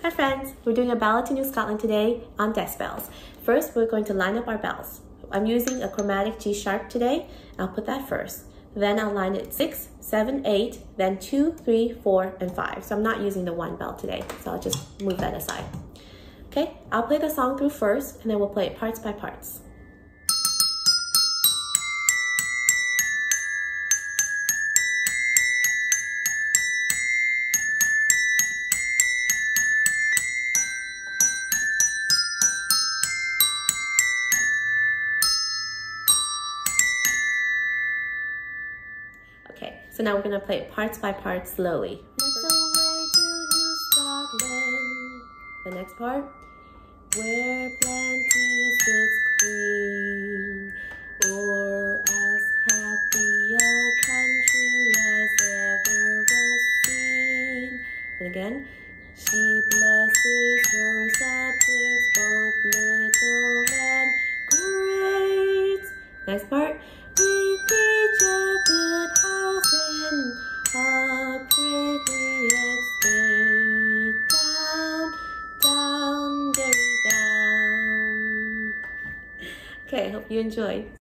Hi friends, we're doing a Ballad of New Scotland today on decibels. First, we're going to line up our bells. I'm using a chromatic G sharp today. I'll put that first. Then I'll line it 6, 7, 8, then 2, 3, 4, and 5. So I'm not using the 1 bell today, so I'll just move that aside. Okay, I'll play the song through first, and then we'll play it parts by parts. Okay, so now we're going to play it parts by parts slowly. Let's away to New Scotland. The next part. Where plenty sits queen, o'er as happy a country as ever was seen. And again. She blesses her subjects, both little and great. Next part. With each a good house and a pretty estate. Down, down, very down. Okay, I hope you enjoyed.